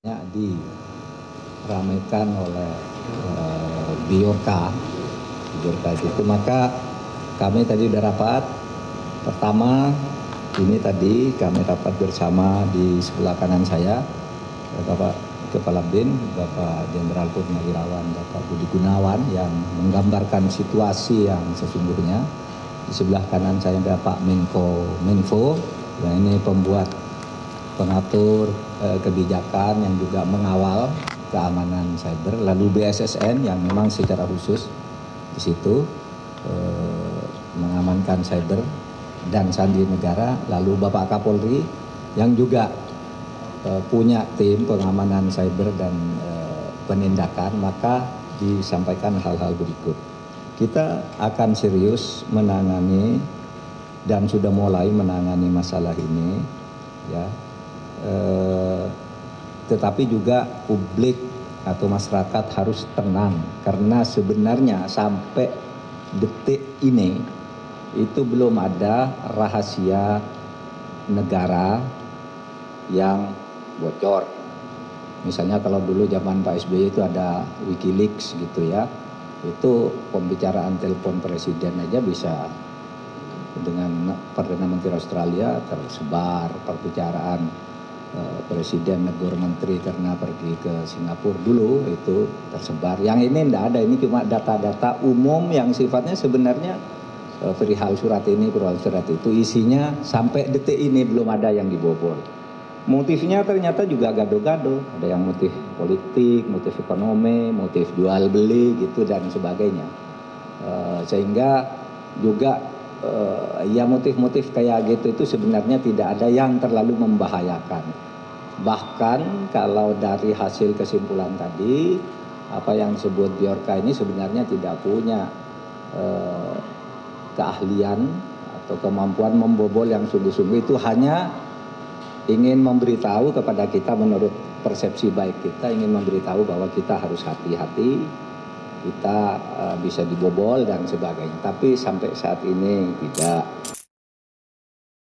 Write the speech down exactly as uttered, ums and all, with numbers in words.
Diramaikan oleh uh, Biorka, Biorka itu, maka kami tadi sudah rapat. Pertama, ini tadi kami rapat bersama di sebelah kanan saya, Bapak Kepala B I N, Bapak Jenderal Purnawirawan, Bapak Budi Gunawan yang menggambarkan situasi yang sesungguhnya. Di sebelah kanan saya ada Pak Menko Menfo, yang ini pembuat pengatur eh, kebijakan yang juga mengawal keamanan cyber, lalu B S S N yang memang secara khusus di situ eh, mengamankan cyber dan sandi negara, lalu Bapak Kapolri yang juga eh, punya tim pengamanan cyber dan eh, penindakan. Maka disampaikan hal-hal berikut. Kita akan serius menangani dan sudah mulai menangani masalah ini, ya. Eh, tetapi juga publik atau masyarakat harus tenang, karena sebenarnya sampai detik ini itu belum ada rahasia negara yang bocor. Misalnya kalau dulu zaman Pak S B Y itu ada Wikileaks gitu ya, itu pembicaraan telepon presiden aja bisa dengan Perdana Menteri Australia tersebar, perbicaraan Presiden negur menteri karena pergi ke Singapura dulu itu tersebar. Yang ini tidak ada, ini cuma data-data umum yang sifatnya sebenarnya perihal surat ini, perihal surat itu, isinya sampai detik ini belum ada yang dibobol. Motifnya ternyata juga gado-gado, ada yang motif politik, motif ekonomi, motif jual beli gitu dan sebagainya. Sehingga juga ya motif-motif kayak gitu itu sebenarnya tidak ada yang terlalu membahayakan. Bahkan kalau dari hasil kesimpulan tadi, apa yang disebut Biorka ini sebenarnya tidak punya eh, keahlian atau kemampuan membobol yang sungguh-sungguh. Itu hanya ingin memberitahu kepada kita, menurut persepsi baik kita, ingin memberitahu bahwa kita harus hati-hati, kita uh, bisa dibobol dan sebagainya. Tapi sampai saat ini tidak.